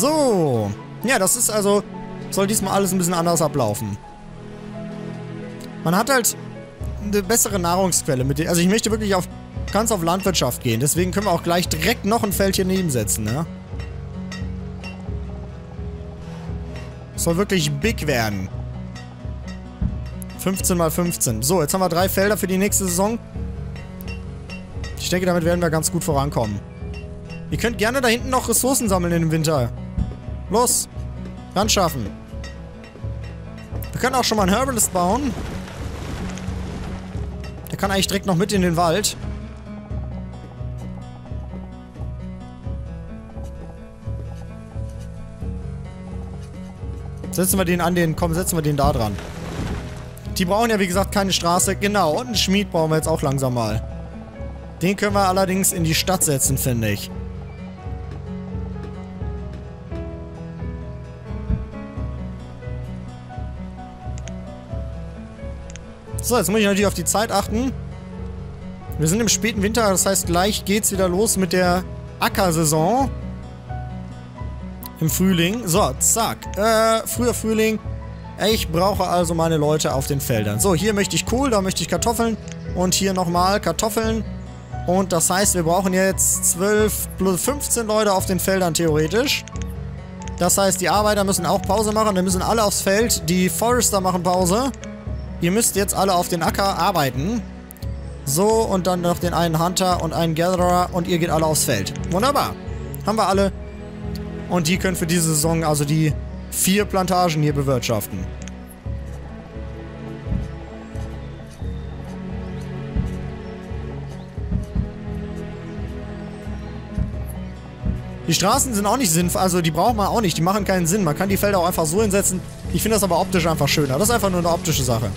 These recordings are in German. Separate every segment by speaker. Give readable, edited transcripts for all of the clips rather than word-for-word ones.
Speaker 1: So. Ja, das ist also... Soll diesmal alles ein bisschen anders ablaufen. Man hat halt eine bessere Nahrungsquelle. Also ich möchte wirklich ganz auf Landwirtschaft gehen. Deswegen können wir auch gleich direkt noch ein Feld hier nebensetzen, ne? Soll wirklich big werden. 15 mal 15. So, jetzt haben wir 3 Felder für die nächste Saison. Ich denke, damit werden wir ganz gut vorankommen. Ihr könnt gerne da hinten noch Ressourcen sammeln in dem Winter. Los. Dann schaffen. Wir können auch schon mal einen Herbalist bauen. Der kann eigentlich direkt noch mit in den Wald. Setzen wir den an den... Komm, setzen wir den da dran. Die brauchen ja, wie gesagt, keine Straße. Genau, und einen Schmied brauchen wir jetzt auch langsam mal. Den können wir allerdings in die Stadt setzen, finde ich. So, jetzt muss ich natürlich auf die Zeit achten. Wir sind im späten Winter, das heißt, gleich geht's wieder los mit der Ackersaison. Im Frühling. So, zack. Früher Frühling. Ich brauche also meine Leute auf den Feldern. So, hier möchte ich Kohl, da möchte ich Kartoffeln. Und hier nochmal Kartoffeln. Und das heißt, wir brauchen jetzt 12 plus 15 Leute auf den Feldern theoretisch. Das heißt, die Arbeiter müssen auch Pause machen. Wir müssen alle aufs Feld. Die Forester machen Pause. Ihr müsst jetzt alle auf den Acker arbeiten. So, und dann noch den einen Hunter und einen Gatherer. Und ihr geht alle aufs Feld. Wunderbar. Haben wir alle. Und die können für diese Saison also die 4 Plantagen hier bewirtschaften. Die Straßen sind auch nicht sinnvoll, also die braucht man auch nicht, die machen keinen Sinn. Man kann die Felder auch einfach so hinsetzen. Ich finde das aber optisch einfach schöner. Das ist einfach nur eine optische Sache.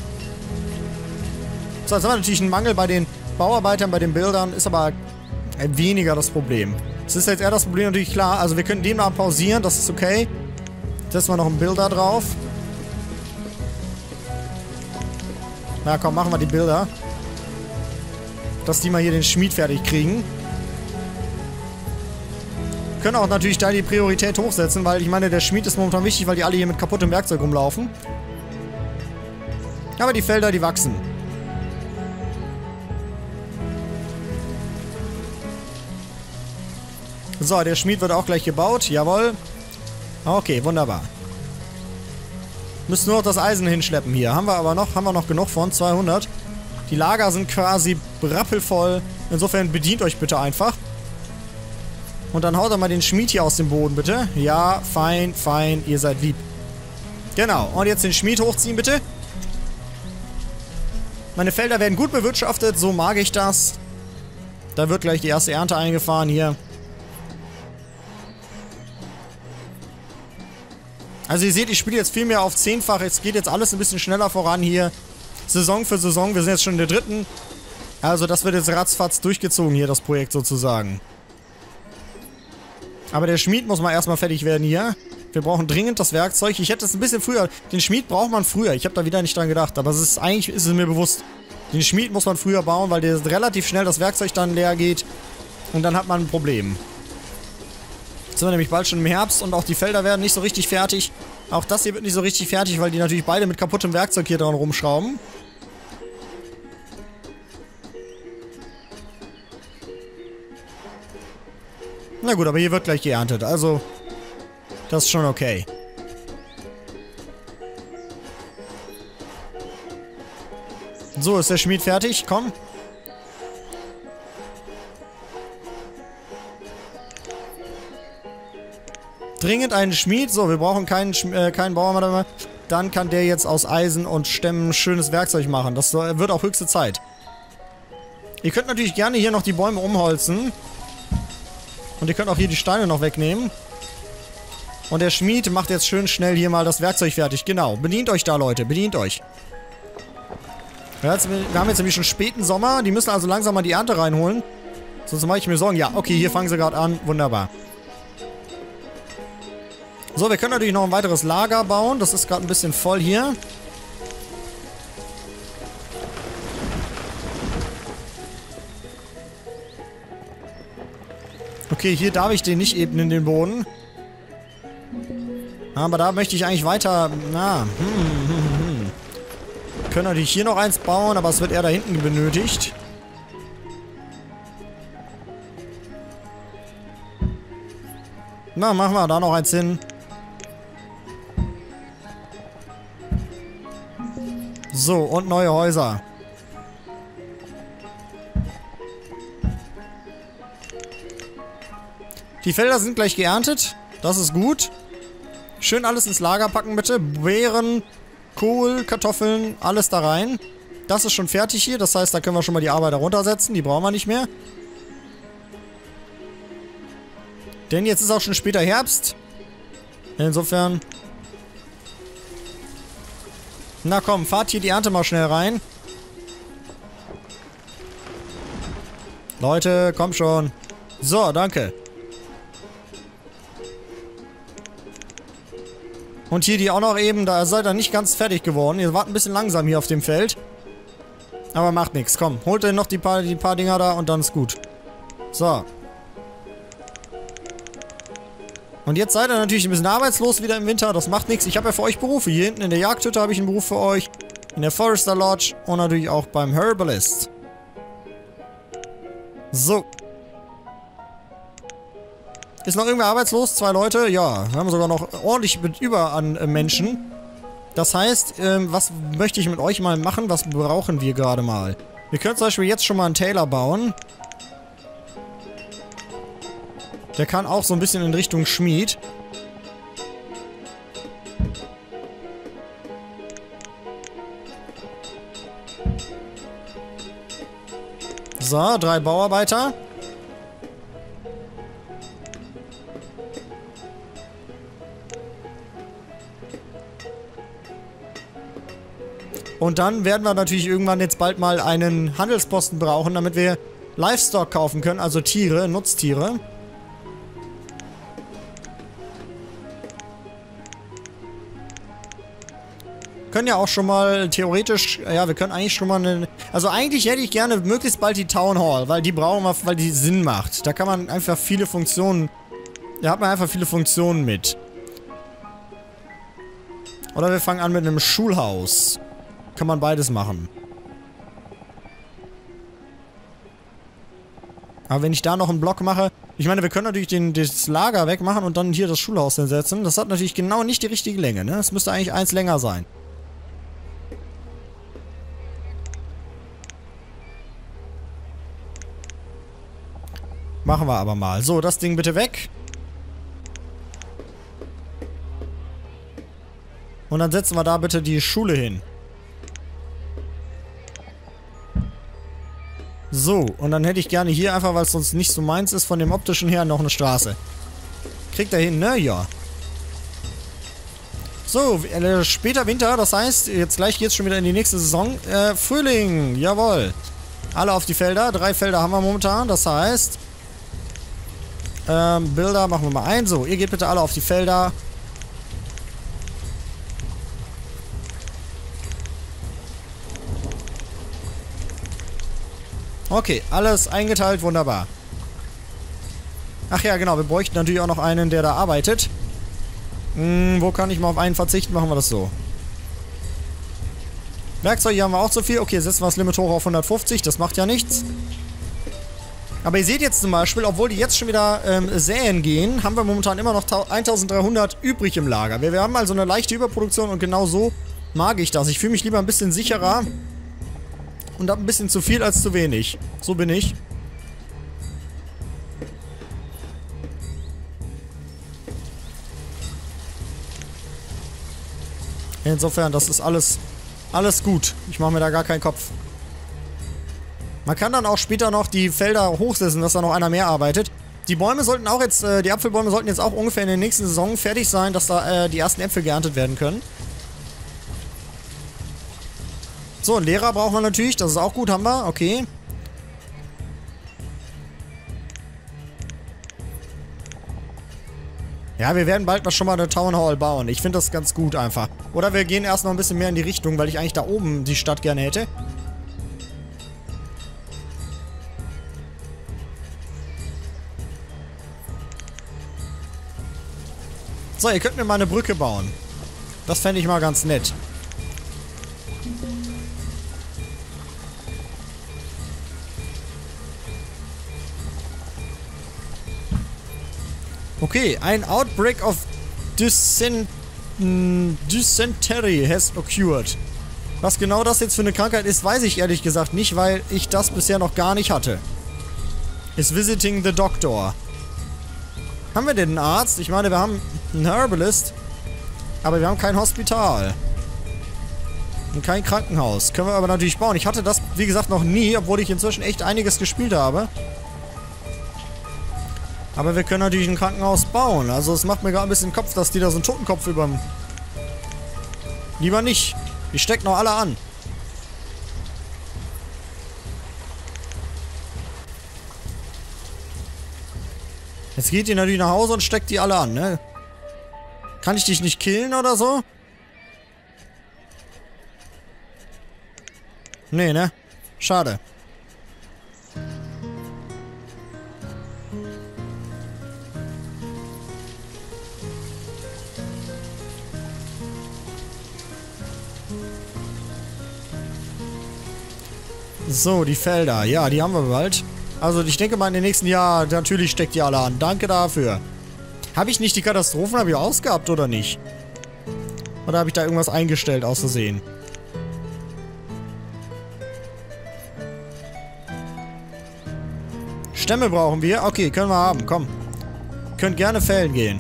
Speaker 1: So, jetzt haben wir natürlich einen Mangel bei den Bauarbeitern, bei den Bildern, ist aber weniger das Problem. Das ist jetzt eher das Problem natürlich klar. Also wir können den mal pausieren, das ist okay. Setzen wir noch einen Bilder drauf. Na komm, machen wir die Bilder. Dass die mal hier den Schmied fertig kriegen. Können auch natürlich da die Priorität hochsetzen, weil ich meine, der Schmied ist momentan wichtig, weil die alle hier mit kaputtem Werkzeug rumlaufen. Aber die Felder, die wachsen. So, der Schmied wird auch gleich gebaut. Jawohl. Okay, wunderbar. Müssen nur noch das Eisen hinschleppen hier. Haben wir noch genug von. 200. Die Lager sind quasi rappelvoll. Insofern bedient euch bitte einfach. Und dann haut er mal den Schmied hier aus dem Boden, bitte. Ja, fein, fein. Ihr seid lieb. Genau. Und jetzt den Schmied hochziehen, bitte. Meine Felder werden gut bewirtschaftet. So mag ich das. Da wird gleich die erste Ernte eingefahren hier. Also ihr seht, ich spiele jetzt viel mehr auf 10-fach. Es geht jetzt alles ein bisschen schneller voran hier. Saison für Saison. Wir sind jetzt schon in der 3. Also das wird jetzt ratzfatz durchgezogen hier, das Projekt sozusagen. Aber der Schmied muss mal erstmal fertig werden hier. Wir brauchen dringend das Werkzeug. Ich hätte es ein bisschen früher... Den Schmied braucht man früher. Ich habe da wieder nicht dran gedacht. Aber eigentlich ist es mir bewusst. Den Schmied muss man früher bauen, weil der relativ schnell das Werkzeug dann leer geht. Und dann hat man ein Problem. Jetzt sind wir nämlich bald schon im Herbst und auch die Felder werden nicht so richtig fertig. Auch das hier wird nicht so richtig fertig, weil die natürlich beide mit kaputtem Werkzeug hier dran rumschrauben. Na gut, aber hier wird gleich geerntet, also das ist schon okay. So, ist der Schmied fertig? Komm. Dringend einen Schmied. So, wir brauchen keinen Bauer mehr. Dann kann der jetzt aus Eisen und Stämmen schönes Werkzeug machen. Das wird auch höchste Zeit. Ihr könnt natürlich gerne hier noch die Bäume umholzen. Und ihr könnt auch hier die Steine noch wegnehmen. Und der Schmied macht jetzt schön schnell hier mal das Werkzeug fertig. Genau. Bedient euch da, Leute. Bedient euch. Wir haben jetzt nämlich schon späten Sommer. Die müssen also langsam mal die Ernte reinholen. Sonst mache ich mir Sorgen. Ja, okay, hier fangen sie gerade an. Wunderbar. So, wir können natürlich noch ein weiteres Lager bauen. Das ist gerade ein bisschen voll hier. Okay, hier darf ich den nicht ebnen, den Boden. Aber da möchte ich eigentlich weiter... Können natürlich hier noch eins bauen, aber es wird eher da hinten benötigt. Na, machen wir da noch eins hin. So, und neue Häuser. Die Felder sind gleich geerntet. Das ist gut. Schön alles ins Lager packen, bitte. Beeren, Kohl, Kartoffeln, alles da rein. Das ist schon fertig hier. Das heißt, da können wir schon mal die Arbeiter runtersetzen. Die brauchen wir nicht mehr. Denn jetzt ist auch schon später Herbst. Insofern... Na komm, fahrt hier die Ernte mal schnell rein. Leute, komm schon. So, danke. Und hier die auch noch eben, da seid ihr nicht ganz fertig geworden. Ihr wart ein bisschen langsam hier auf dem Feld. Aber macht nichts, komm. Holt euch noch die paar Dinger da und dann ist gut. So. Und jetzt seid ihr natürlich ein bisschen arbeitslos wieder im Winter. Das macht nichts. Ich habe ja für euch Berufe. Hier hinten in der Jagdhütte habe ich einen Beruf für euch. In der Forester Lodge. Und natürlich auch beim Herbalist. So. Ist noch irgendwer arbeitslos? 2 Leute? Ja. Wir haben sogar noch ordentlich mit über an Menschen. Das heißt, was möchte ich mit euch mal machen? Was brauchen wir gerade mal? Wir können zum Beispiel jetzt schon mal einen Tailor bauen. Der kann auch so ein bisschen in Richtung Schmied. So, 3 Bauarbeiter. Und dann werden wir natürlich irgendwann jetzt bald mal einen Handelsposten brauchen, damit wir Livestock kaufen können, also Tiere, Nutztiere. Können ja auch schon mal theoretisch, ja, wir können eigentlich schon mal eine, also eigentlich hätte ich gerne möglichst bald die Town Hall, weil die brauchen wir, weil die Sinn macht. Da kann man einfach viele Funktionen, da hat man einfach viele Funktionen mit. Oder wir fangen an mit einem Schulhaus. Kann man beides machen. Aber wenn ich da noch einen Block mache, ich meine, wir können natürlich das Lager wegmachen und dann hier das Schulhaus hinsetzen. Das hat natürlich genau nicht die richtige Länge, ne? Es müsste eigentlich eins länger sein. Machen wir aber mal. So, das Ding bitte weg. Und dann setzen wir da bitte die Schule hin. So, und dann hätte ich gerne hier einfach, weil es sonst nicht so meins ist, von dem optischen her noch eine Straße. Kriegt er hin, ne? Ja. So, später Winter, das heißt, jetzt gleich geht's schon wieder in die nächste Saison. Frühling, jawohl. Alle auf die Felder. 3 Felder haben wir momentan, das heißt... Bilder machen wir mal ein. So, ihr geht bitte alle auf die Felder. Okay, alles eingeteilt, wunderbar. Ach ja, genau, wir bräuchten natürlich auch noch einen, der da arbeitet. Wo kann ich mal auf einen verzichten? Machen wir das so. Werkzeug, hier haben wir auch so viel. Okay, setzen wir das Limit hoch auf 150, das macht ja nichts. Aber ihr seht jetzt zum Beispiel, obwohl die jetzt schon wieder säen gehen, haben wir momentan immer noch 1300 übrig im Lager. Wir haben also eine leichte Überproduktion und genau so mag ich das. Ich fühle mich lieber ein bisschen sicherer und habe ein bisschen zu viel als zu wenig. So bin ich. Insofern, das ist alles gut. Ich mache mir da gar keinen Kopf. Man kann dann auch später noch die Felder hochsetzen, dass da noch einer mehr arbeitet. Die Bäume sollten auch jetzt, die Apfelbäume sollten jetzt auch ungefähr in der nächsten Saison fertig sein, dass da die ersten Äpfel geerntet werden können. So, einen Lehrer brauchen wir natürlich, das ist auch gut, haben wir, okay. Ja, wir werden bald mal schon mal eine Town Hall bauen. Ich finde das ganz gut einfach. Oder wir gehen erst noch ein bisschen mehr in die Richtung, weil ich eigentlich da oben die Stadt gerne hätte. So, ihr könnt mir mal eine Brücke bauen. Das fände ich mal ganz nett. Okay, ein Outbreak of Dysentery has occurred. Was genau das jetzt für eine Krankheit ist, weiß ich ehrlich gesagt nicht, weil ich das bisher noch gar nicht hatte. Is visiting the doctor. Haben wir denn einen Arzt? Ich meine, wir haben einen Herbalist, aber wir haben kein Hospital. Und kein Krankenhaus. Können wir aber natürlich bauen. Ich hatte das, wie gesagt, noch nie, obwohl ich inzwischen echt einiges gespielt habe. Aber wir können natürlich ein Krankenhaus bauen. Also es macht mir gerade ein bisschen Kopf, dass die da so einen Totenkopf überm... Lieber nicht. Die stecken noch alle an. Jetzt geht die natürlich nach Hause und steckt die alle an, ne? Kann ich dich nicht killen oder so? Nee, ne? Schade. So, die Felder. Ja, die haben wir bald. Also, ich denke mal, in den nächsten Jahren, natürlich steckt die alle an. Danke dafür. Habe ich nicht die Katastrophen, habe ich ausgehabt, oder nicht? Oder habe ich da irgendwas eingestellt, aus Versehen? Stämme brauchen wir. Okay, können wir haben. Komm. Könnt gerne fällen gehen.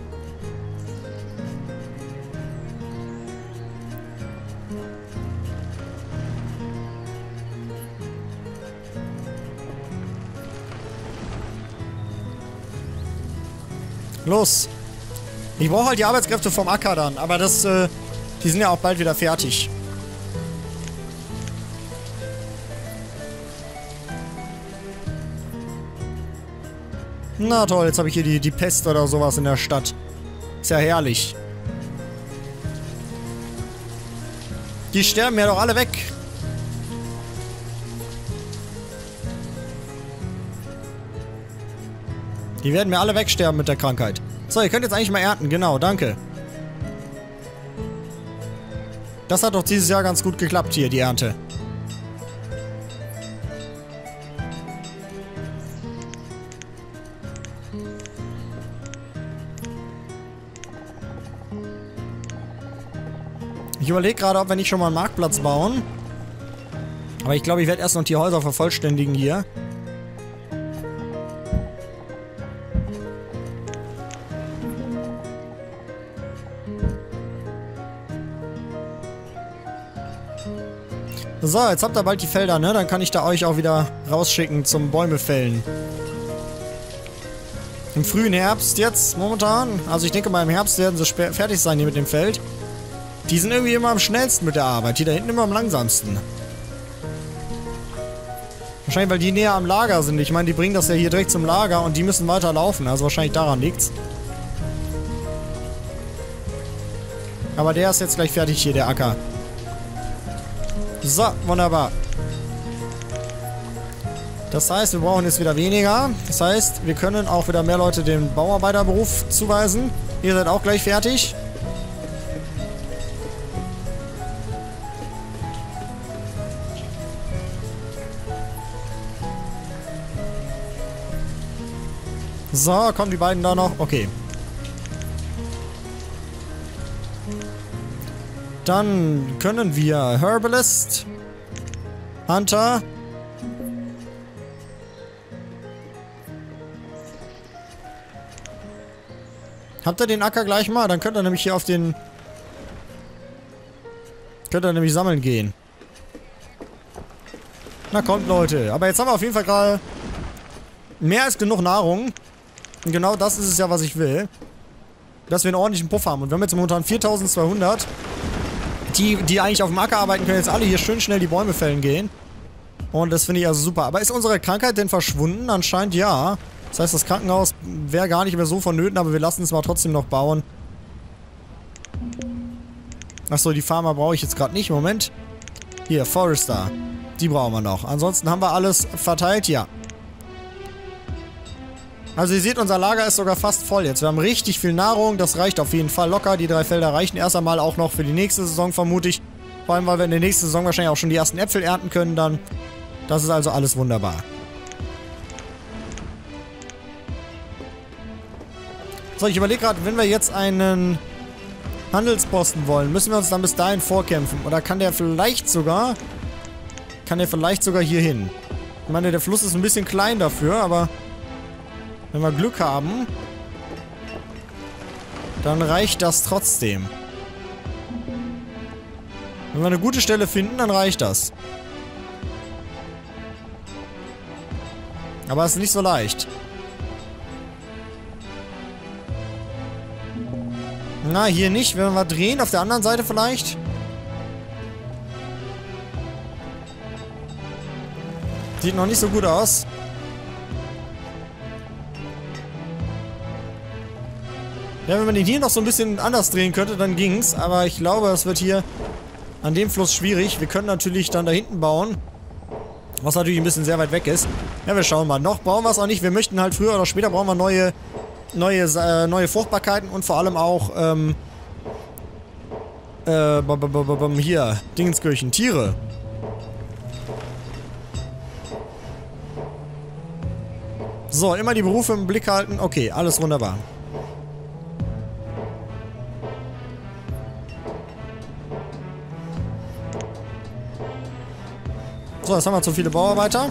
Speaker 1: Los. Ich brauche halt die Arbeitskräfte vom Acker dann. Aber das, die sind ja auch bald wieder fertig. Na toll, jetzt habe ich hier die Pest oder sowas in der Stadt. Ist ja herrlich. Die sterben ja doch alle weg. Die werden mir alle wegsterben mit der Krankheit. So, ihr könnt jetzt eigentlich mal ernten. Genau, danke. Das hat doch dieses Jahr ganz gut geklappt hier, die Ernte. Ich überlege gerade, ob wir nicht schon mal einen Marktplatz bauen. Aber ich glaube, ich werde erst noch die Häuser vervollständigen hier. So, jetzt habt ihr bald die Felder, ne? Dann kann ich da euch auch wieder rausschicken zum Bäume fällen. Im frühen Herbst jetzt momentan. Also ich denke mal im Herbst werden sie fertig sein hier mit dem Feld. Die sind irgendwie immer am schnellsten mit der Arbeit. Die da hinten immer am langsamsten. Wahrscheinlich, weil die näher am Lager sind. Ich meine, die bringen das ja hier direkt zum Lager und die müssen weiter laufen. Also wahrscheinlich daran liegt's. Aber der ist jetzt gleich fertig hier, der Acker. So, wunderbar. Das heißt, wir brauchen jetzt wieder weniger. Das heißt, wir können auch wieder mehr Leute den Bauarbeiterberuf zuweisen. Ihr seid auch gleich fertig. So, kommen die beiden da noch? Okay. Dann können wir Herbalist, Hunter, habt ihr den Acker gleich mal? Dann könnt ihr nämlich hier auf den... Könnt ihr nämlich sammeln gehen. Na kommt, Leute. Aber jetzt haben wir auf jeden Fall gerade mehr als genug Nahrung. Und genau das ist es ja, was ich will. Dass wir einen ordentlichen Puff haben. Und wir haben jetzt momentan 4200. Die eigentlich auf dem Acker arbeiten, können jetzt alle hier schön schnell die Bäume fällen gehen. Und das finde ich also super. Aber ist unsere Krankheit denn verschwunden? Anscheinend ja. Das heißt, das Krankenhaus wäre gar nicht mehr so vonnöten, aber wir lassen es mal trotzdem noch bauen. Achso, die Farmer brauche ich jetzt gerade nicht. Moment. Hier, Forester. Die brauchen wir noch. Ansonsten haben wir alles verteilt, ja. Also ihr seht, unser Lager ist sogar fast voll jetzt. Wir haben richtig viel Nahrung, das reicht auf jeden Fall locker. Die 3 Felder reichen erst einmal auch noch für die nächste Saison, vermute ich. Vor allem, weil wir in der nächsten Saison wahrscheinlich auch schon die ersten Äpfel ernten können dann. Das ist also alles wunderbar. So, ich überlege gerade, wenn wir jetzt einen Handelsposten wollen, müssen wir uns dann bis dahin vorkämpfen. Oder kann der vielleicht sogar hier hin? Ich meine, der Fluss ist ein bisschen klein dafür, aber wenn wir Glück haben, dann reicht das trotzdem. Wenn wir eine gute Stelle finden, dann reicht das. Aber es ist nicht so leicht. Na, hier nicht. Wenn wir mal drehen, auf der anderen Seite vielleicht. Sieht noch nicht so gut aus. Ja, wenn man den hier noch so ein bisschen anders drehen könnte, dann ging's. Aber ich glaube, es wird hier an dem Fluss schwierig. Wir können natürlich dann da hinten bauen. Was natürlich ein bisschen sehr weit weg ist. Ja, wir schauen mal. Noch brauchen wir es auch nicht. Wir möchten halt früher oder später brauchen wir neue Fruchtbarkeiten und vor allem auch, hier, Dingenskirchen, Tiere. So, immer die Berufe im Blick halten. Okay, alles wunderbar. So, jetzt haben wir zu viele Bauarbeiter.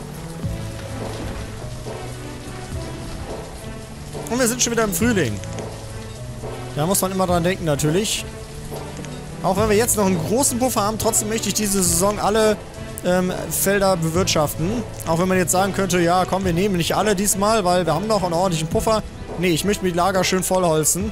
Speaker 1: Und wir sind schon wieder im Frühling. Da muss man immer dran denken, natürlich. Auch wenn wir jetzt noch einen großen Puffer haben, trotzdem möchte ich diese Saison alle Felder bewirtschaften. Auch wenn man jetzt sagen könnte, ja komm, wir nehmen nicht alle diesmal, weil wir haben noch einen ordentlichen Puffer. Nee, ich möchte mir die Lager schön vollholzen.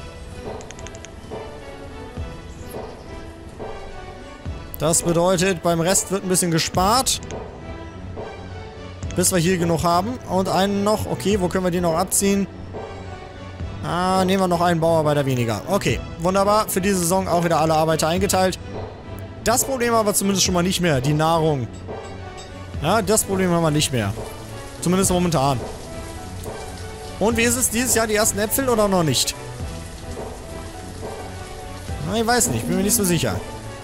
Speaker 1: Das bedeutet, beim Rest wird ein bisschen gespart. Bis wir hier genug haben. Und einen noch. Okay, wo können wir den noch abziehen? Ah, nehmen wir noch einen Bauarbeiter weniger. Okay, wunderbar. Für diese Saison auch wieder alle Arbeiter eingeteilt. Das Problem haben wir zumindest schon mal nicht mehr. Die Nahrung. Ja, das Problem haben wir nicht mehr. Zumindest momentan. Und wie ist es dieses Jahr? Die ersten Äpfel oder noch nicht? Na, ich weiß nicht. Bin mir nicht so sicher.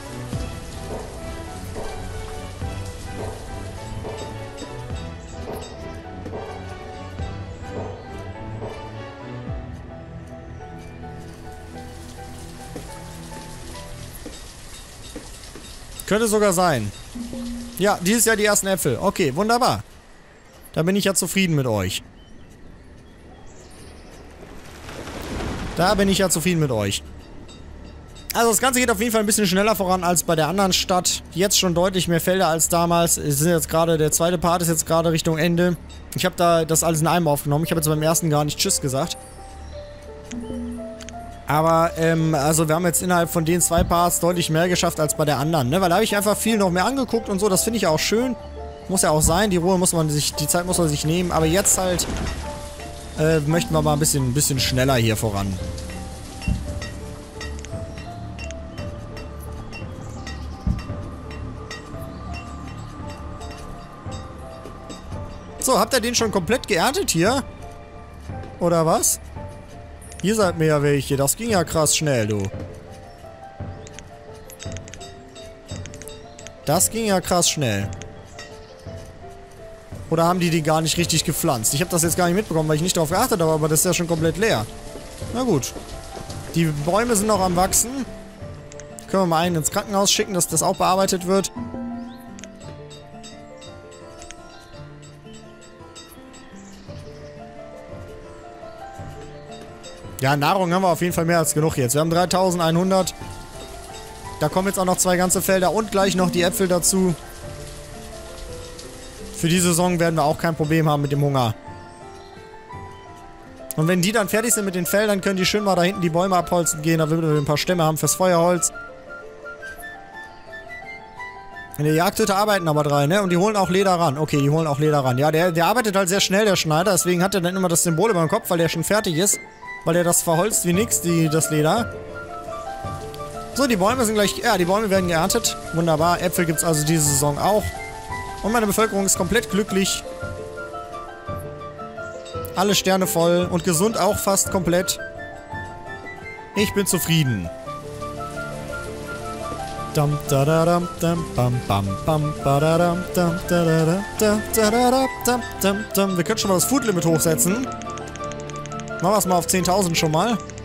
Speaker 1: Könnte sogar sein. Ja, dieses Jahr die ersten Äpfel. Okay, wunderbar. Da bin ich ja zufrieden mit euch. Da bin ich ja zufrieden mit euch. Also das Ganze geht auf jeden Fall ein bisschen schneller voran als bei der anderen Stadt. Jetzt schon deutlich mehr Felder als damals. Es sind jetzt gerade, der zweite Part ist jetzt gerade Richtung Ende. Ich habe da das alles in einem aufgenommen. Ich habe jetzt beim ersten gar nicht Tschüss gesagt. Aber, also wir haben jetzt innerhalb von den 2 Parts deutlich mehr geschafft als bei der anderen, ne? Weil da habe ich einfach viel noch mehr angeguckt und so, das finde ich auch schön. Muss ja auch sein, die Ruhe muss man sich, die Zeit muss man sich nehmen, aber jetzt halt, möchten wir mal ein bisschen schneller hier voran. So, habt ihr den schon komplett geerntet hier? Oder was? Hier seid mir ja welche. Das ging ja krass schnell, du. Das ging ja krass schnell. Oder haben die gar nicht richtig gepflanzt? Ich habe das jetzt gar nicht mitbekommen, weil ich nicht darauf geachtet habe, aber das ist ja schon komplett leer. Na gut. Die Bäume sind noch am Wachsen. Können wir mal einen ins Krankenhaus schicken, dass das auch bearbeitet wird. Ja, Nahrung haben wir auf jeden Fall mehr als genug jetzt. Wir haben 3100. Da kommen jetzt auch noch 2 ganze Felder und gleich noch die Äpfel dazu. Für die Saison werden wir auch kein Problem haben mit dem Hunger. Und wenn die dann fertig sind mit den Feldern, können die schön mal da hinten die Bäume abholzen gehen. Da würden wir ein paar Stämme haben fürs Feuerholz. In der Jagdhütte arbeiten aber 3, ne? Und die holen auch Leder ran. Okay, die holen auch Leder ran. Ja, der arbeitet halt sehr schnell, der Schneider. Deswegen hat er dann immer das Symbol über dem Kopf, weil der schon fertig ist. Weil er das verholzt wie nix, das Leder. So, die Bäume sind gleich... Ja, die Bäume werden geerntet. Wunderbar. Äpfel gibt es also diese Saison auch. Und meine Bevölkerung ist komplett glücklich. Alle Sterne voll und gesund auch fast komplett. Ich bin zufrieden. Dum da da dum dum bam bam bam ba da dum dum da da da da da dum dum dum. Wir können schon mal das Food Limit hochsetzen. Machen wir es mal auf 10.000 schon mal.